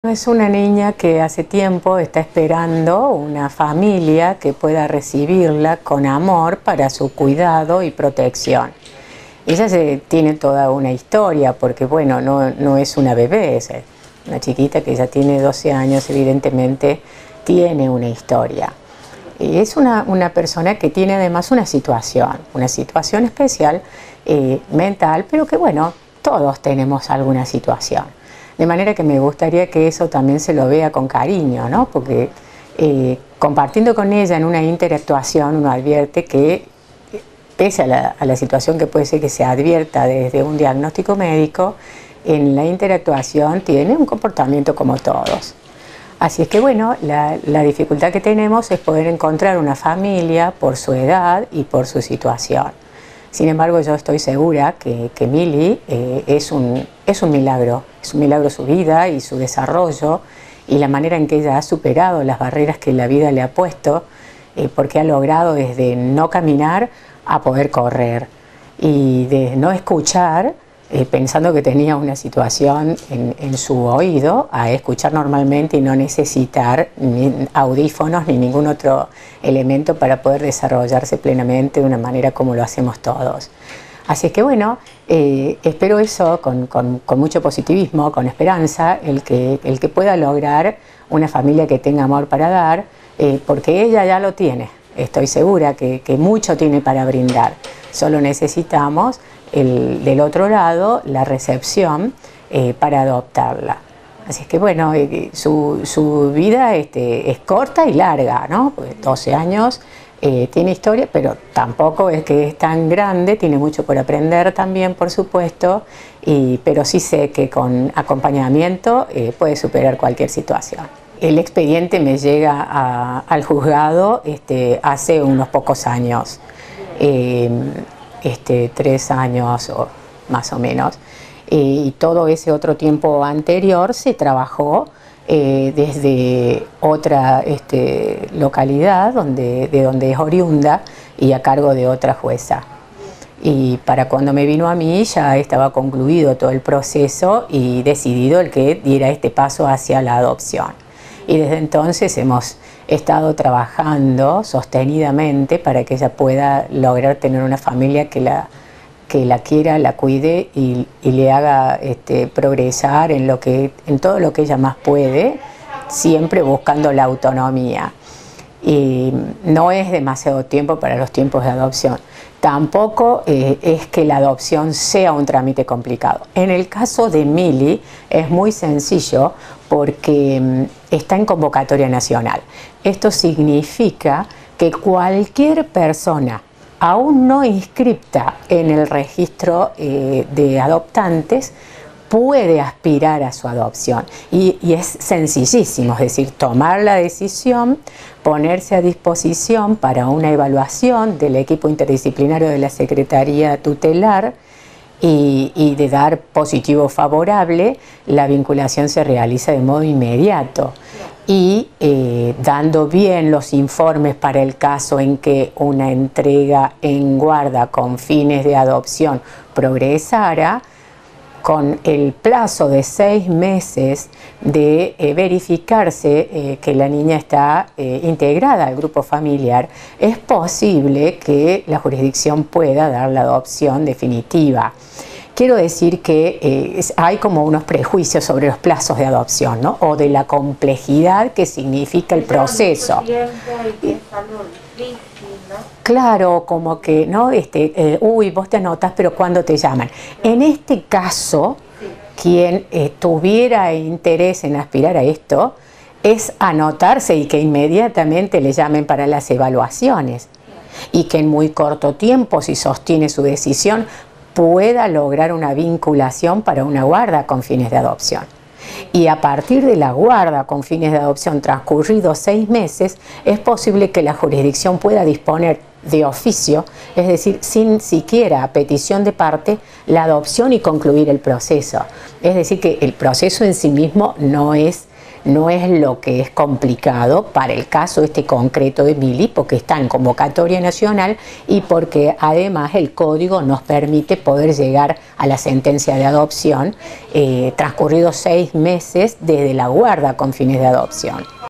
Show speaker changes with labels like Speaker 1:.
Speaker 1: Es una niña que hace tiempo está esperando una familia que pueda recibirla con amor para su cuidado y protección. Ella tiene toda una historia porque, bueno, no es una bebé, es una chiquita que ya tiene 12 años, evidentemente tiene una historia. Y es una persona que tiene además una situación especial, mental, pero que, bueno, todos tenemos alguna situación. De manera que me gustaría que eso también se lo vea con cariño, ¿no? Porque compartiendo con ella en una interactuación uno advierte que, pese a la situación que puede ser que se advierta desde un diagnóstico médico, en la interactuación tiene un comportamiento como todos. Así es que, bueno, la dificultad que tenemos es poder encontrar una familia por su edad y por su situación. Sin embargo, yo estoy segura que Mili es un milagro su vida y su desarrollo y la manera en que ella ha superado las barreras que la vida le ha puesto, porque ha logrado desde no caminar a poder correr y de no escuchar, pensando que tenía una situación en su oído, a escuchar normalmente y no necesitar ni audífonos ni ningún otro elemento para poder desarrollarse plenamente de una manera como lo hacemos todos. Así es que, bueno, espero eso con mucho positivismo, con esperanza, el que pueda lograr una familia que tenga amor para dar, porque ella ya lo tiene. Estoy segura que mucho tiene para brindar. Solo necesitamos del otro lado la recepción para adoptarla. Así es que, bueno, su vida es corta y larga, ¿no? Pues 12 años, tiene historia, pero tampoco es que es tan grande, tiene mucho por aprender también, por supuesto, pero sí sé que con acompañamiento puede superar cualquier situación. El expediente me llega al juzgado hace unos pocos años, 3 años o más o menos, y todo ese otro tiempo anterior se trabajó desde otra localidad de donde es oriunda y a cargo de otra jueza. Y para cuando me vino a mí ya estaba concluido todo el proceso y decidido el que diera este paso hacia la adopción. Y desde entonces hemos estado trabajando sostenidamente para que ella pueda lograr tener una familia que la quiera, la cuide y le haga progresar en todo lo que ella más puede, siempre buscando la autonomía. Y no es demasiado tiempo para los tiempos de adopción. Tampoco es que la adopción sea un trámite complicado. En el caso de Mili es muy sencillo porque está en convocatoria nacional. Esto significa que cualquier persona aún no inscripta en el registro de adoptantes puede aspirar a su adopción y es sencillísimo, es decir, tomar la decisión, ponerse a disposición para una evaluación del equipo interdisciplinario de la Secretaría Tutelar y de dar positivo favorable, la vinculación se realiza de modo inmediato y dando bien los informes para el caso en que una entrega en guarda con fines de adopción progresara, con el plazo de 6 meses de verificarse que la niña está integrada al grupo familiar, es posible que la jurisdicción pueda dar la adopción definitiva. Quiero decir que hay como unos prejuicios sobre los plazos de adopción, ¿no? O de la complejidad que significa el proceso. Claro, como que, ¿no? Uy, vos te anotas, pero ¿cuándo te llaman? En este caso, quien tuviera interés en aspirar a esto, es anotarse y que inmediatamente le llamen para las evaluaciones. Y que en muy corto tiempo, si sostiene su decisión, pueda lograr una vinculación para una guarda con fines de adopción. Y a partir de la guarda con fines de adopción transcurridos 6 meses, es posible que la jurisdicción pueda disponer de oficio, es decir, sin siquiera petición de parte, la adopción y concluir el proceso. Es decir, que el proceso en sí mismo no es lo que es complicado para el caso este concreto de Mili, porque está en convocatoria nacional y porque además el código nos permite poder llegar a la sentencia de adopción transcurridos 6 meses desde la guarda con fines de adopción.